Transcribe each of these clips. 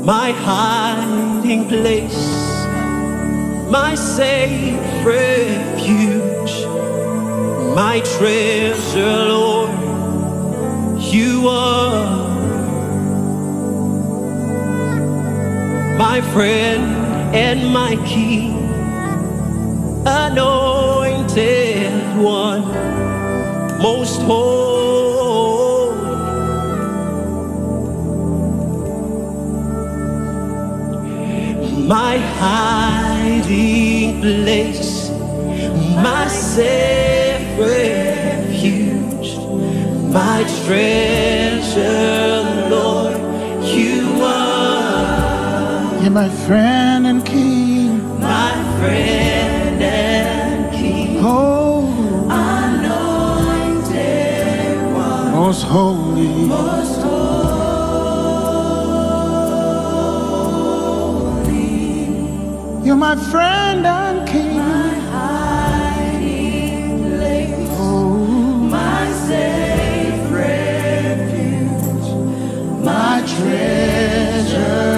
my hiding place, my safe refuge, my treasure, Lord, you are. My friend and my King, Anointed One, most holy. My hiding place, my safe refuge, my treasure, Lord, you are. You're my friend and King, my friend and King, oh, Anointed One, most holy, most holy. You're my friend and King, my hiding place, oh, my safe refuge, my treasure.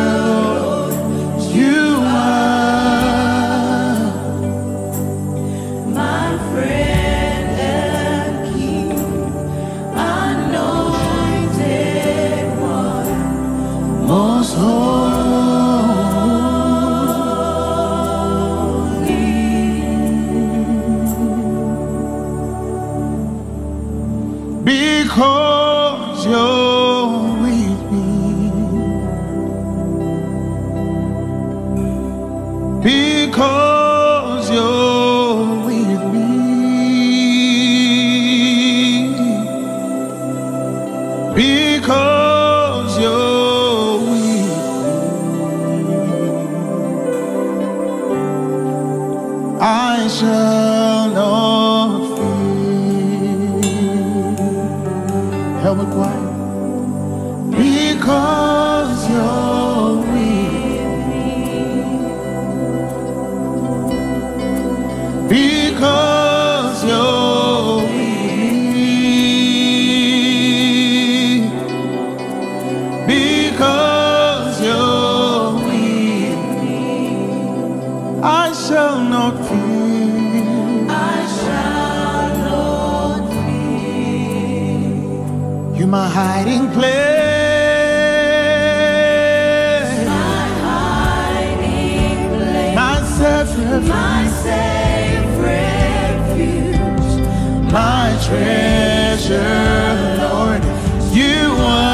Because you're with me, because you're with me, because you're with me, I shall not help me quiet. Because you're with me, because you're with me, because you're with me, I shall not fear. I shall not fear. You're my hiding place, my hiding place, my safe refuge, my treasure, Lord, you are.